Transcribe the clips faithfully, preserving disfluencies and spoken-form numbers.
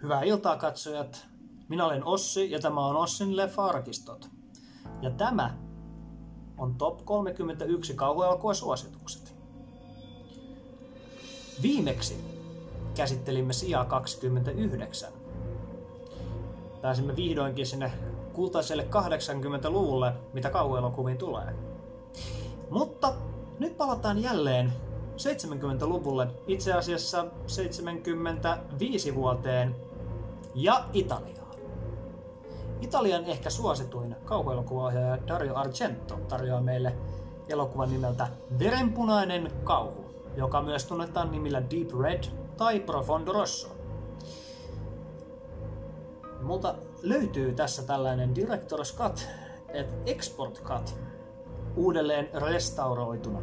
Hyvää iltaa katsojat. Minä olen Ossi ja tämä on Ossin Leffa-arkistot. Ja tämä on Top kolmekymmentäyksi kauhuelokuvasuositukset. Viimeksi käsittelimme sijaa kaksikymmentäyhdeksän. Pääsimme vihdoinkin sinne kultaiselle kahdeksankymmentäluvulle, mitä kauhuelokuviin tulee. Mutta nyt palataan jälleen seitsemänkymmentäluvulle, itse asiassa seitsemänkymmentäviisi vuoteen ja Italiaan. Italian ehkä suosituin kauhuelokuvaohjaaja Dario Argento tarjoaa meille elokuvan nimeltä Verenpunainen kauhu, joka myös tunnetaan nimillä Deep Red tai Profondo Rosso. Multa löytyy tässä tällainen Director's Cut, et Export Cut, uudelleen restauroituna.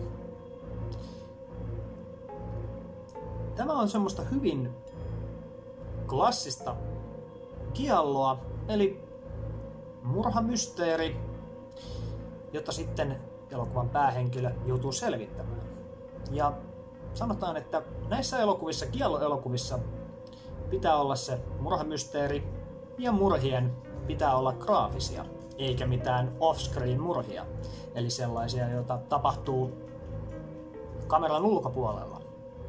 Tämä on semmoista hyvin klassista gialloa, eli murhamysteeri, jota sitten elokuvan päähenkilö joutuu selvittämään. Ja sanotaan, että näissä elokuvissa, giallo-elokuvissa, pitää olla se murhamysteeri ja murhien pitää olla graafisia, eikä mitään off-screen murhia, eli sellaisia, joita tapahtuu kameran ulkopuolella.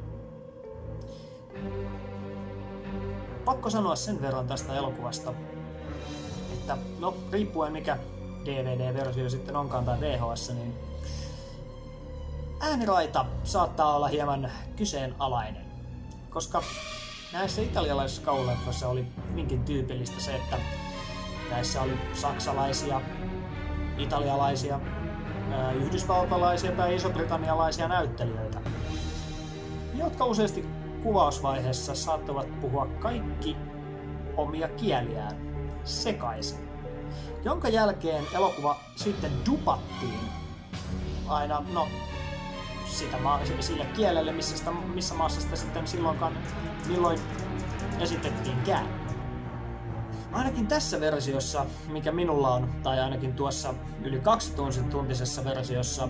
Pakko sanoa sen verran tästä elokuvasta, että no riippuen mikä D V D-versio sitten onkaan tai V H S, niin ääniraita saattaa olla hieman kyseenalainen, koska näissä italialaisissa kauhuleffoissa oli hyvinkin tyypillistä se, että näissä oli saksalaisia, italialaisia, yhdysvaltalaisia tai isobritannialaisia näyttelijöitä, jotka useasti kuvausvaiheessa saattavat puhua kaikki omia kieliään sekaisin, jonka jälkeen elokuva sitten dupattiin aina, no, sitä maa, sille kielelle, missä, sitä, missä maassa sitä sitten silloinkaan milloin esitettiinkään. Ainakin tässä versiossa, mikä minulla on, tai ainakin tuossa yli kaksituntisessa versiossa,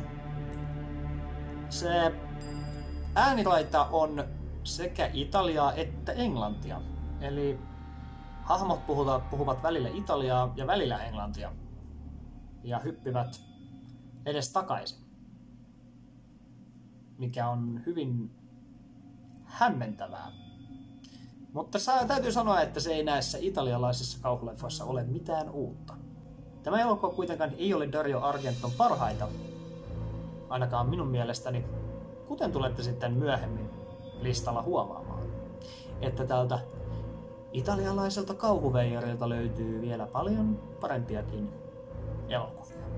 se ääniraita on sekä italiaa että englantia. Eli hahmot puhuvat, puhuvat välillä italiaa ja välillä englantia. Ja hyppivät edes takaisin. Mikä on hyvin hämmentävää. Mutta täytyy sanoa, että se ei näissä italialaisissa kauhuleffoissa ole mitään uutta. Tämä elokuva kuitenkaan ei ole Dario Argenton parhaita, ainakaan minun mielestäni, kuten tulette sitten myöhemmin listalla huomaamaan, että tältä italialaiselta kauhuveijarilta löytyy vielä paljon parempiakin elokuvia.